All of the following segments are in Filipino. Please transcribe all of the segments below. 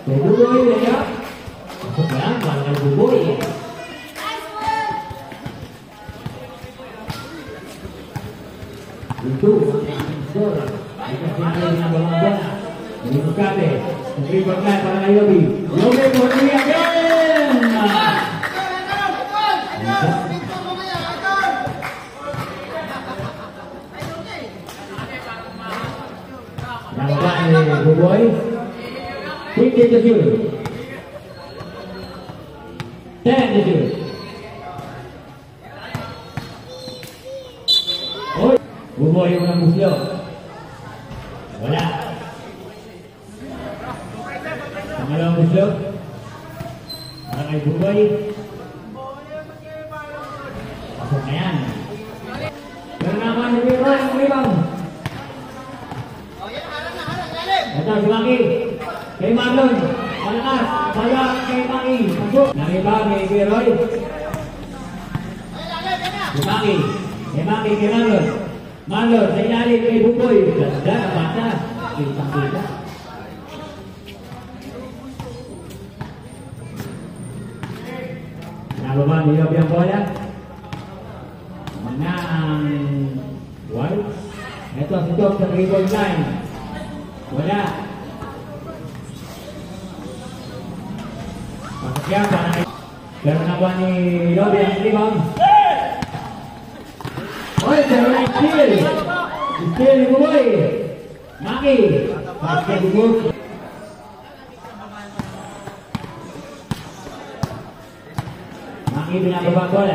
Buboy ya. Masuk ya, kalau Buboy ya. Itu skor. Dikasih dengan bola. Ini Mukabe. Memberi berkait pada Yobi. Yobi berdiri again. Nampaknya Buboy. 57. 10-7. Oh, Buboy yang menembus dia. Bola. Pangalawa Buslo. Para kay Buboy. Pasok na yan. Pero naman si Biro yung rebound. Ito si Maki. Kay Marlon. Malakas. Sayang kay Maki. Pasok. Naribang kay Biroy. Si Maki. Kay Maki kay Marlon. Marlon sa ilalim kay Buboy. Ganda na bata. Kita-kita. Nababa ni Yobi ang bola. Menang White. Ito si Tom sa 3-point line. Wala. Pasok yan para pero nakuha ni Yobi ang rebound. Oy, pero na steal. Steal ni Buboy. Maki. Pasok ni Buboy. Maki binababa bola.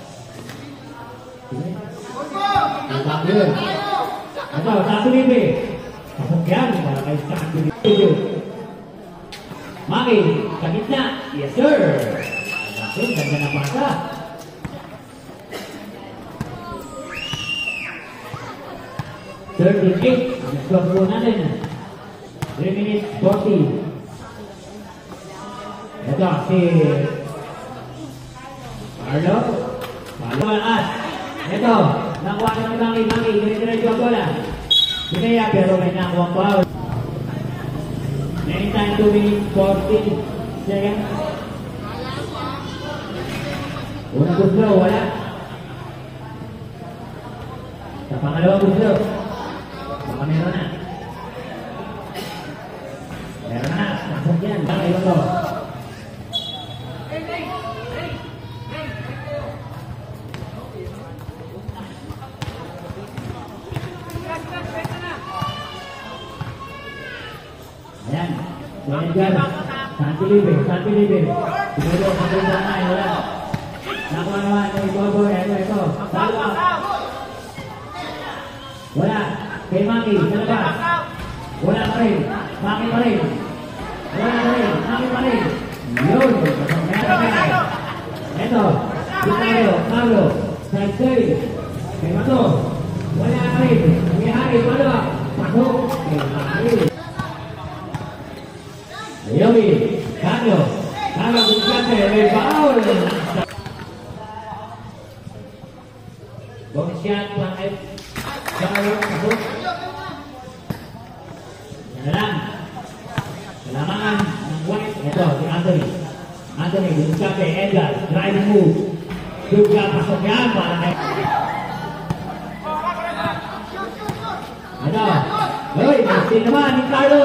Ito, satu libre. Pasok yan para kay satu libre. Maki, sa gitna. Yes sir. Langsung, ganda na pasa. Third and 8. Ang score po natin. 3 minutes 40. Ito si Marlo. Marlo at ito. Nakuha na ni Maki. Maki, dire-diretso ang bola. Pinaya pero may nakuha foul. Anytime 2 minutes 40 seconds. Unang Buslo, wala. Sa pangalawang Buslo. Baka meron na. Meron na. Pasok yan. Baka iwan ko. Ayan. Ayan. Santi libre. Pinuro sa punta na. Wala. Nakuha naman. Ito, Boboy. Ito. Wala. Kay Maki. Sa labas. Wala pa rin. Maki pa rin. Wala pa rin. Maki pa rin. Yun. Ito. Carlo. Side. Kay Mato. Wala pa rin. Kay Hari. Wala. Pasok. Kay Maki. Yobi. Carlo. Buscante. May foul. Bong shot. Carlo. Pasok. Yan lang. Kailangan ng White. Ito, si Anthony, Buscante, Edgar, drive move. Juga pasok yan para kay... Ito. Uy, kasi naman ni Carlo.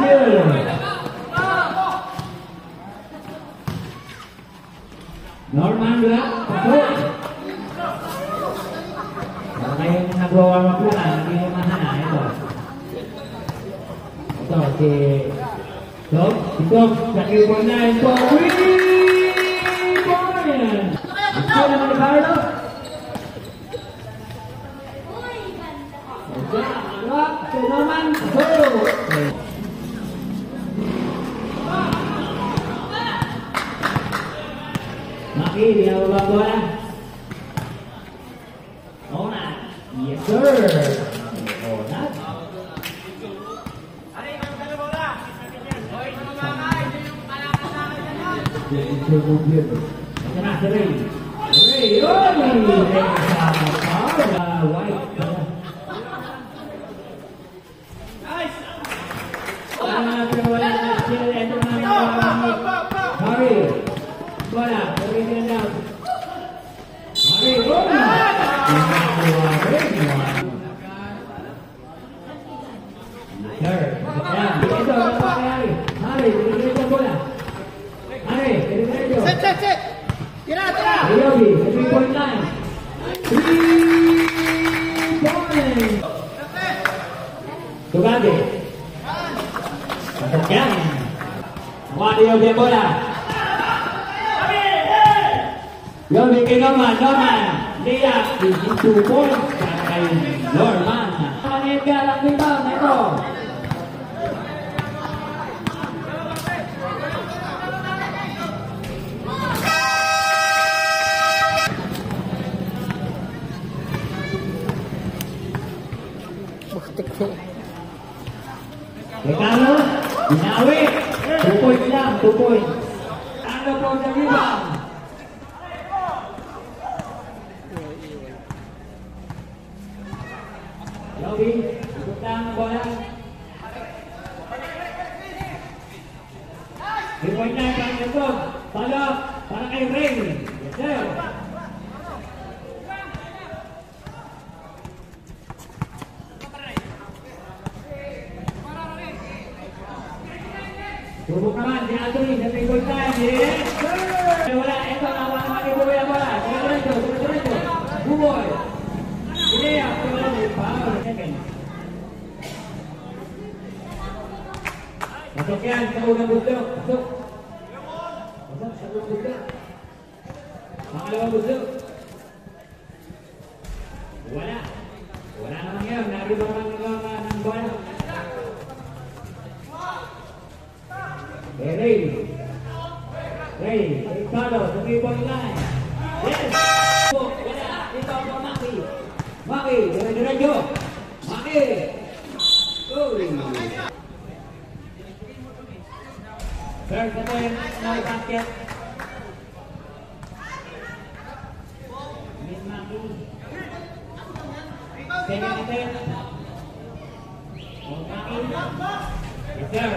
Norman juga pasok. Para kayong nag-warm up lang, hindi mo mahana. Ito. Ito, si Tom, sa Q1 na ito. Ito naman ni Carlo. Ito naman. Maki, binababa bola. Onat. Yes sir. Onat. White. bola. Berikan down. Mari, boom. Third. Ya, itu Hari. Hari, berikan bola. Hari, berikan down. Set. Tira. Yogi, 3.9. 3 points. Tugade. Masukkan. Wadi Yogi bola. Yogi ke Norman. Dia di 2 points. Kay Norman. Edgar ang rebound ito. Regalo, binawi. 2 points lang, 2 points. Ano po sa rebound? Yogi, ikut lang ang bola. 3.9 para ito. Follow up para kay Ray. Yes, sir. Subok naman, si Anthony sa 3.9. Yes, sir. Wala, ito nawa naman ni Buboy ang bola. Diretso. Buboy. Ini ya, masuk yan sa unang busok. Masuk sa unang busok. Pangalawang busok. Wala naman yan. Naribangan ng bola. Ray, Ricardo, sa 3.9. Yes! Wala, dito ako Maki, diretso. Maki. Uy. Third attempt, no basket. Miss Maki. Second attempt. Maki. Yes, sir.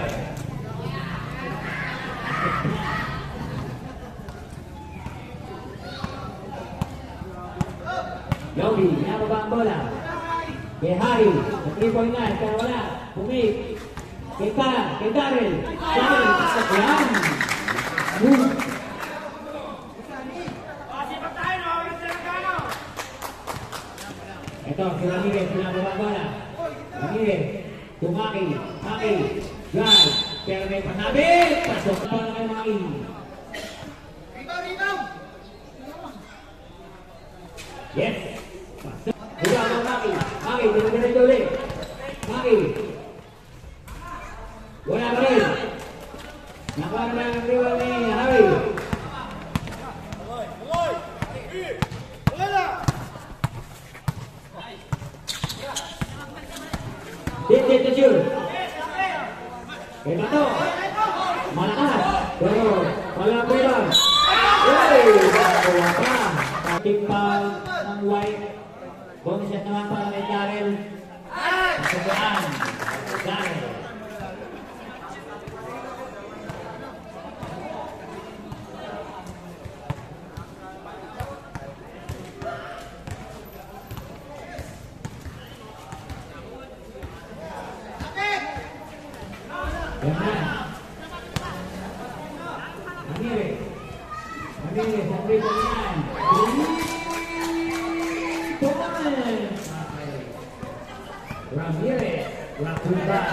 Yogi, nababa ang bola. Kay Hari, sa 3.9, pero wala. Pumik. Kay Darrell. Yan. Ito, si Ramirez, nababa ang bola. Ramirez, tumaki, Maki, drive. Pero may panabit. Pasok pa na kay Maki. Yes. Udah mau Maki, diretso ulit. Maki. Wala pa rin. Nakuha na ang rival ni Hari. Dito shoot. Kay Bato. Malakas. Pero wala pa rin. Uy! Nakuha pa. Patik pa ng White. Bonus naman para kay Darrell. Pasukaan. Darrell. Ramirez, Rakuba.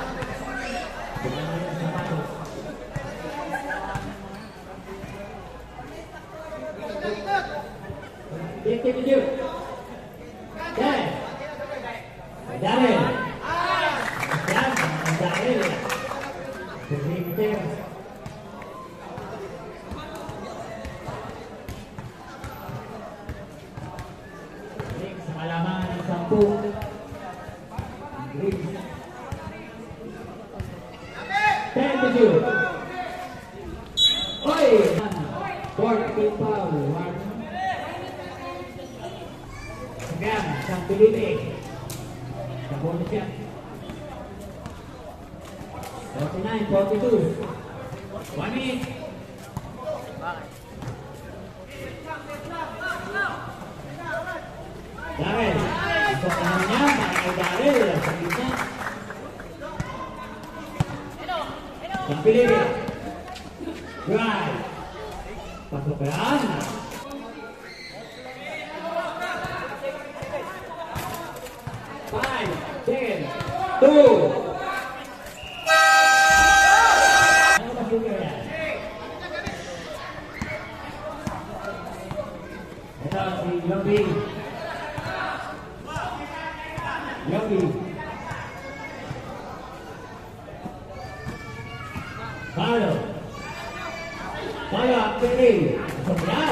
Malaman ng 10. Oi, Ford Pilpau, segan, sang pilih bonus siya. 49, 42. 1 minute. Darren. Masuk tangannya, pakai Darren. Selanjutnya. Yang pilih. Drive. Masuk ke Ana. 5, 10, 2. Yogi. Paolo. Paolo pilih. Sembilan.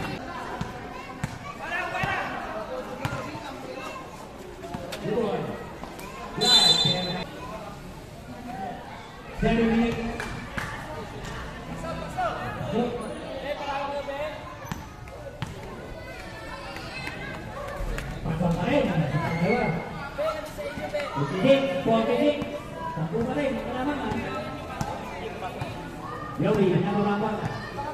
Yogi hanya melambangkan.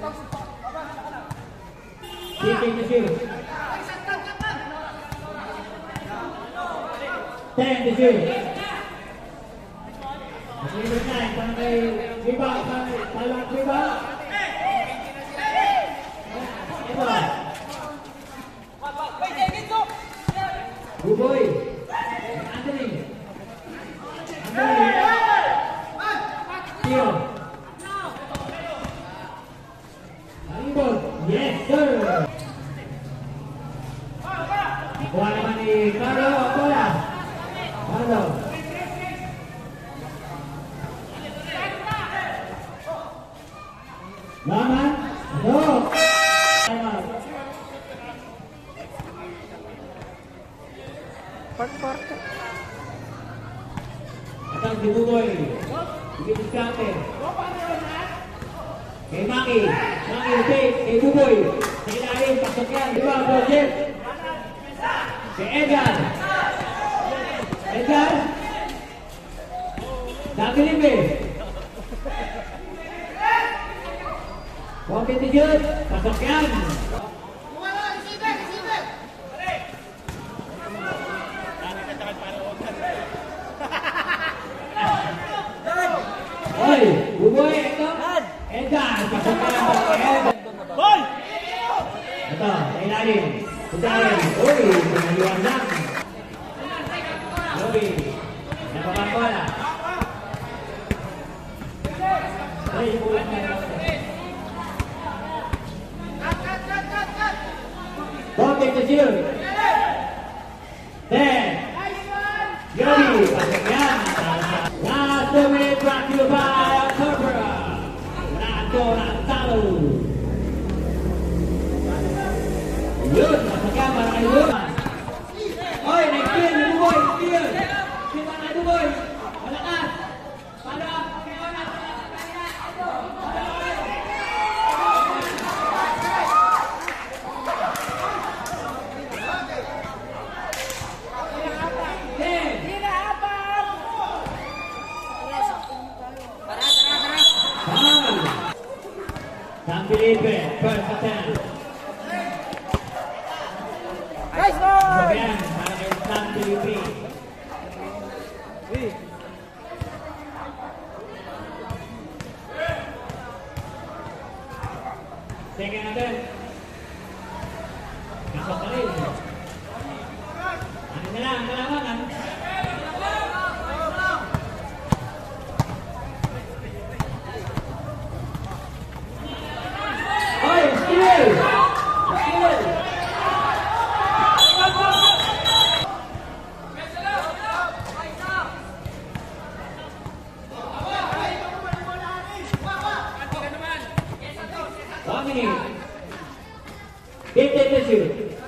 Kicking the shoe. 10 the shoe. Masih bermain sampai rebound sampai salah rebound. Buboy. Anthony. Tio. Yes, sir. Kuha naman ni Carlo Acola. Carlo. Laman. Ano? Part-part. Atang si Buboy. Sige diskarte. Kay Maki. Maki, kay Buboy. Sa ilalim, pasok yan. Diba, Project? Kay Edgar. Edgar. Dati Limbe. Wakit ni Jud. Pasok yan. Oy, Buboy, ito. Edgar, pasok yan. Boy! Ito, sa ilalim. Putarin. Uy, pinaliwan lang. Yogi. Napapakola. Uy, buwan na lang. Bokit to shoot. 10. Yogi, pasok yan. Last minute brought to you by Cobra. Nato Natalo. Yun, masuk yan para kay Luman. Oy, nag-kill yung Buboy, kill. Kita na Buboy. Malakas. Para. San Felipe, first attempt. Nice one! Again, para kay San Felipe. Second attempt. Masuk pa rin. Ano na lang, kalamangan. Oy, skill! Skill! One minute. 15 to shoot.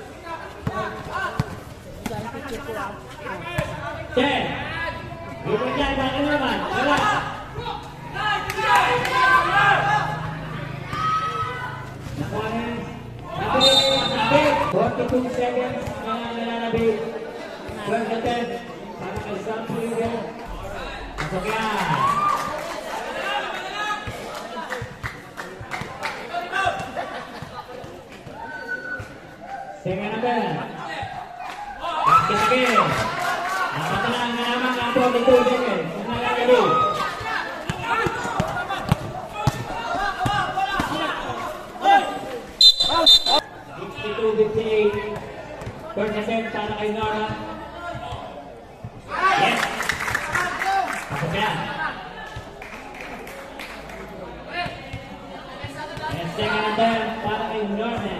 10. Dipercaya balik naman. Wala. Nakuha na. Napili na yung sabit. 42 seconds na nalalabit. First attempt. Para kay San Felipe. Masuk yan. Second attempt. Sige. Dapat na lang naman ang 42 seconds. Ang nalalabi. 62-58. First attempt para kay Nora. Yes. Pasok yan. Yes, second attempt para kay Nora.